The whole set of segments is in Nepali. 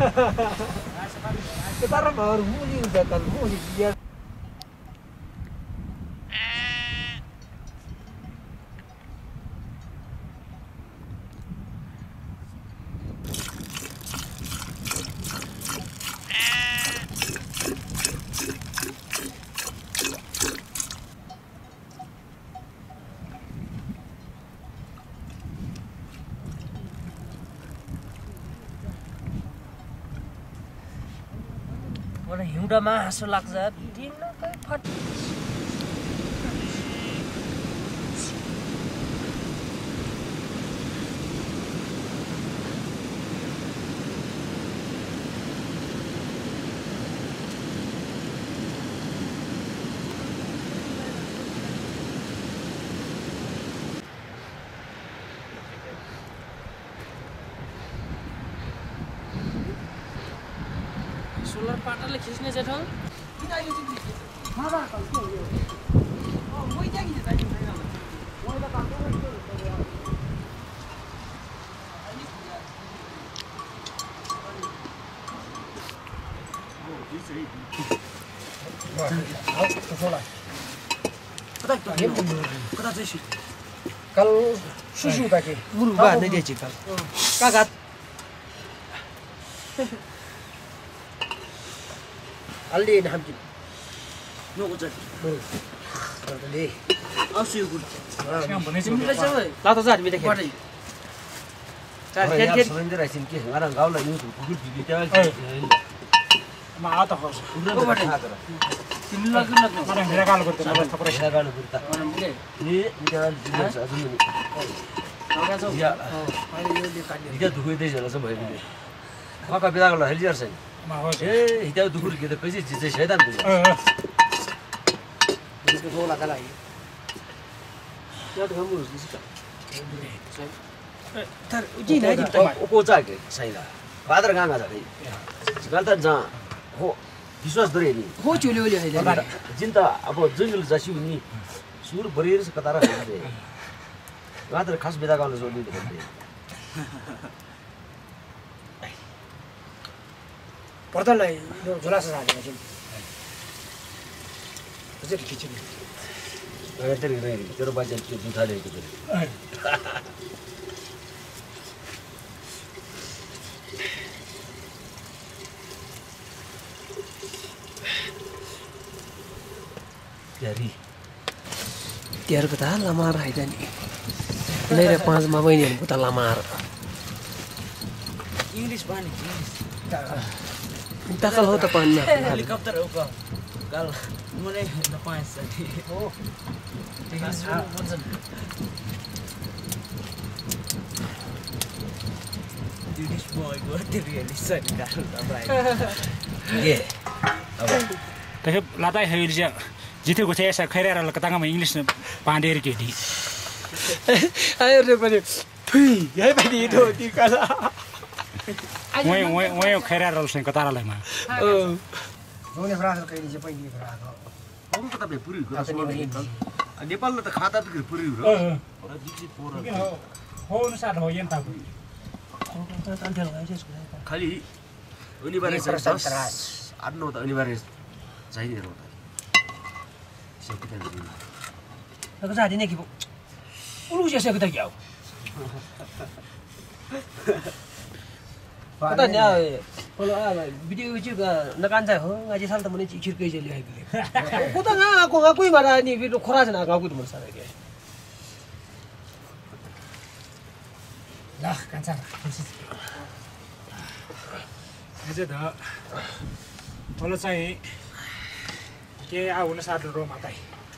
Kita baru muli udah kan muli dia. मलाई हिउँदामा हाँसो लाग्छ दिनकै फट सोलर पाटाले खिच्ने चाहिँ ठाउँ Kalau susu tadi, berubah dia cikal. Kagat. Ali ini hamil. Nunggu jadi. Ali. Asyik gud. Yang benar sih. Lalu saat kita kira. Jadi sebenarnya rasin kis. Orang kau lah itu gud di jalan. Maa tak harus. Similar kan? Mana yang kalau berita, mana tak pernah kalau berita. Ini jalan jelas aja ni. Dia, dia tu kau itu jelas apa ini? Kau kau bilang kalau healthier sih. Itu tu kau kita pasti jadi sedan tu. Itu kau lah kalau ini. Ya tu kamu harus disita. Tar, uji dah kita. Kau jaga, saya lah. Father kan ada ni. Sekarang tak jang. हो विश्वास गरे नि हो चुल्यो अहिले जिन्ता अब जंगल जसी हुनी सुर बरेर से कतारा हुँदै मात्र खास बेदा गर्न जोड्नु भन्दै पर्दलाई यो झोलास हालेको छ अझै खिच्नु अरे तेरो बाजे त्यो दुथा ल्याएको छ Tiar kata lamar haidan ni. Lera 5 mahina ni kata lamar. English pani English. Takal ho ta panna. Helicopter ho ka. Kal mune na pains sati. Oh. English भन्छ. English boy go to really sati kal tambah. Ye. Tapi latai hari dia जितेको छ यसो खैरार कतामा इंग्लिश पाण्डेर के दी आयो रे पनि थुई हे पनि इदो दी कला वय खैरार लसन कतारालाई मा जोने फ्रास कहिले चाहिँ पनि फ्राको अरु कता बे पुरी नेपालमा त खाता त पुरी हो हो अनुसार हो यन्ता खाली अनिवार्य छ 8-9 त अनिवार्य चाहिने हो Aku saat ini kipu, ulu siapa kita jauh. Katanya, kalau video juga nak anjay ho, ngaji salah temennya cikir kerja lihat gitu. Aku tak ngaku marah ni video keras nak ngaku temen saya dia. Lah, kancar. Aja dah. Kalau saya के आउन साथ रो माtai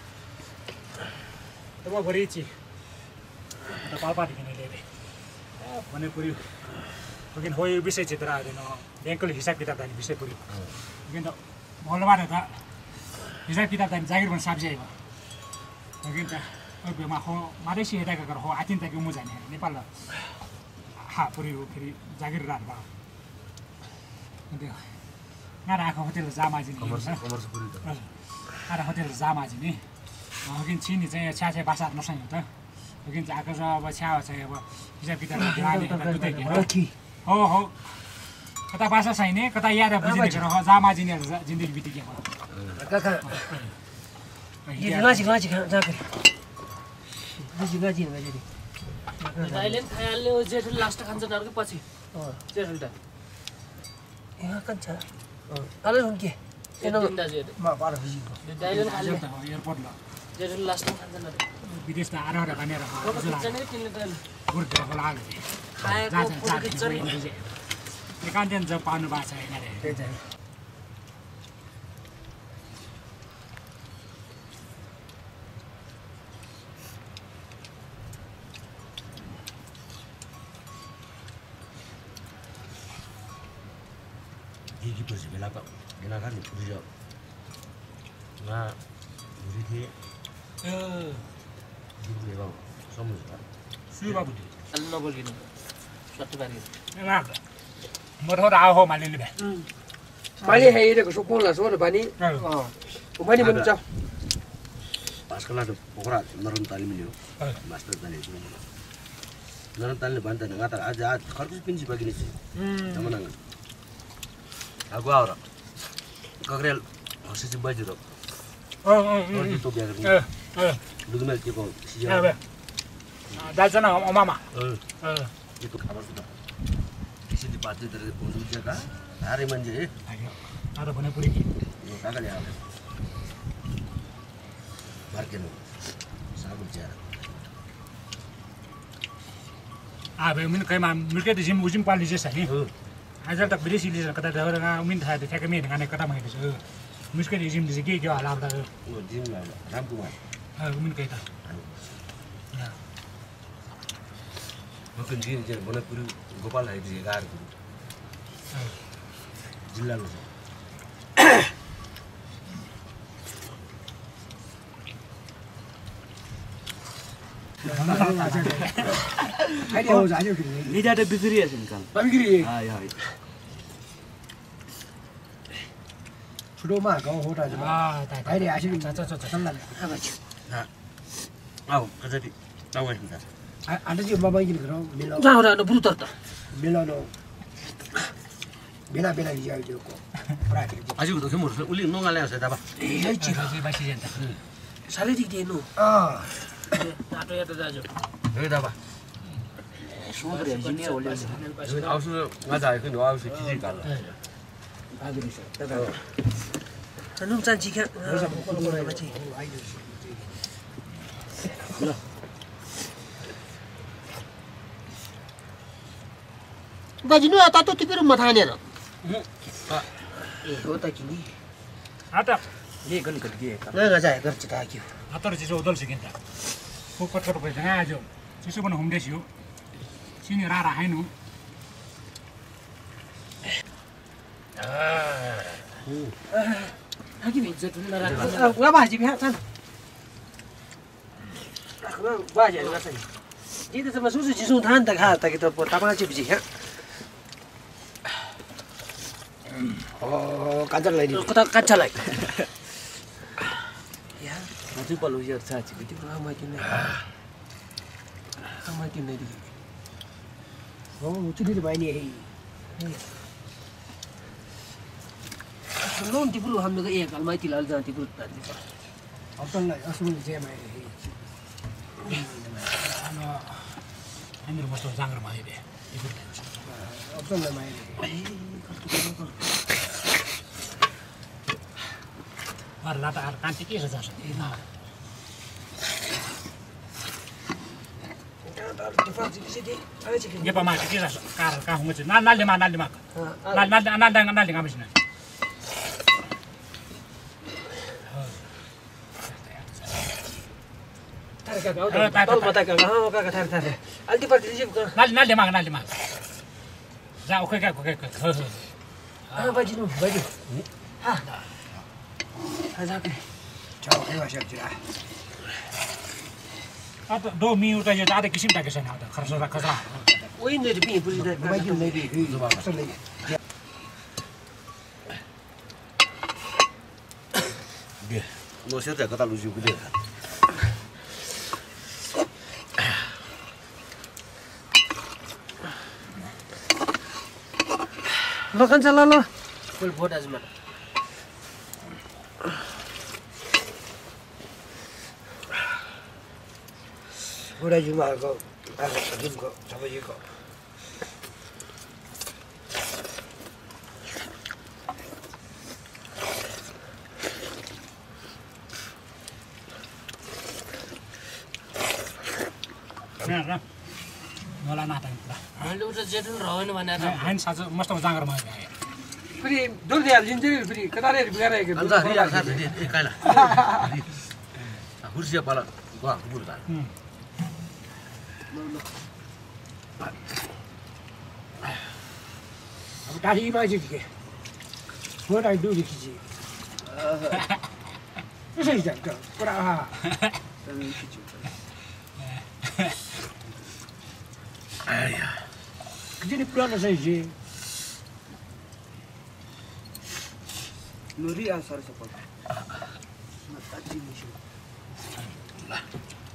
तब भरिची त पापा दिने लेले भने पुरी लेकिन हो यो विषय चित्र आदैन बैंकले हिसाब किताब दानी विषय पुरी लेकिन मलबार त हिसाब किताब दानी जागिर बन साब जाइबा लेकिन त अब मा हो मारेसी हेटाका कर हो आतिन तक मु जाने नेपाल हा पुरी हो फेरि जागिर रात बा अन्त ना राखो होटल जामाजी नि कमर्स पुरी त ada hotel zama ji ni mungkin sini चाहिँ छ्याछ्या भाषा नसैन त लेकिन आएको छ अब छ्या छ अब हिसाब किताब लाने त दुधै हो हो कता भाषा छैन कता याद बुझिने कर जामा जिने जिन्दगी बितेको काका ये गाजी गाजी जा कर गाजी गाजी गाजी दाइले खाइहाल्ने हो जेठो लास्ट खान्छ नर्के पछि जेठो दा यहाँ कन्छ अलि हुन्के एनो दाजु म पार बिजी दाइले खाइहाल्ने एयरपोर्ट ल जेठो लास्ट खान्छ नर्के विदेश त आएर भनेर किन्ने किन्ने गुर्दे होला खाएको फोटो खिच्ने एकान्त जब पाउनु भएको छ हैन रे त्यही चाहिँ Gigi पछि बेलाको बेला खाने पुरियो ना पुरी थिए जिब्ले बाबु सम्झ सुई बाबु अलि नबोल्किनु सट्टै पारी म त आउ हो मालिले भए माले हेरेको सो कोला सो न पानी मानी बन्नु छ आजकल त पोखरा नरम ताली मिल्यो मास्टर ताली नरम ताली भन्छ न गाता आज आज खर्च पिन्ची बगिने छु जमना आगो आउर कग्रेल हसिसि बजिरो तो बिया गर्ने दुगमेल के को सिजन दाजन मामा ये तो खबर सुन किसी दी बात इधर उस जगह हारे मंजे आरो भने पुरी यो कागले आले मार्के नो सागु ज्यादा आबे मिन कइमा मिलके दिम उजिम पाली जस नि आज त विदेशी लिज कता दरगा मिन थाहा त ठ्याक्कै मिन गाने कता मैले छु मुस्के दिम दिस के होला अब त वो जिम ला राम कुमार मिन कइ त मकन जिन जे बनपुर गोपाल है दिए गार जिल्ला लो आइडिया हो जायो कि लिजा त बिग्रिया छ निकाल बंगिरी हाय हाय छुडोमा गाउँ हो त आइडिया आछि नि छ चल्ला आओ कजति ताउ हैन आन्दा जी बाबा किन गरौ मिलो जाऊ र बुरुतर त मिलो बेला बेला लियो को प्राइभेट आज तो के मोर उली नोंगाले आसे दाबा ए चिरा बासी जान्छ साले दिक दिनु टाटो या त दाजु हे दाबा सोब्रे जिनिया ओले आउसु गाजा आइको नो आउसु किछि काल भागिरी छ ननु चान्ची क्या ल गजिनु आता त तिम्रो मथाने र ए हो त किनी आता ये गन कट गए न गजा गर्छ त आक्यो आता चिसो उदल सिकिन्छ को कटकट भइछ आज चिसो पनि हुँदै थियो सिनी रारा हैनु आकि भिन्छ तुन नरा गा बाजी बिहा छन् बाजी गर्छ नि जी त म सुसु जिसु धान त खा त कि त तपा चाहिँ बिजी ह काजर लाई कता काच्छालाई या हजु पलु यो छ छि त्यो रामा किन रामा किन नि हो उचित बानी है लोन तिब्रु हाम्रो एक हाल माइती लाल जाति ब्रुत ताति अप्पनलाई असुल जेमा है हाम्रो मस्तो जाङ्गरमा आइबे अप्पनलाई माइ अर लाटा अर कान्ति के छ जान्छ ये पमा के छ कार का हुन्छ नालले मा नाल गामिस न तारका गाउ तल मता का गाउ का थार थार अल्टी पर्ति जिप नाल मा जा ओके का बाजिनु बाजु आजा के चाउ के वाशक जरा अब 2 मिनेट यो ज्यादा किसिम टाके छैन अब खर्च खर्च ओइ ने बि पुलि दे बाजु नै दे जुबा असले दे नो सेता कता लुजु गुदे कान्छ ल ल फुल फोटाजमा बुढाजीमाहरूको जुनको सबैको मलाई नाता हामीले उता जेठो रहेन भनेर हाइन साँझ मस्त जाँगरमा फेरि डोल्दै हालिदिन्छ नि फेरि कतारेहरू बिगारेको अन्त रिराख्छ ए काइला हुर्सिया पाला गवा बुल्का अब टाढी बाजी के मोटा डुली खिची कसरी जान्छ पुरा कितनी पुराना सही जी नूरी आसर से पता अच्छी निशा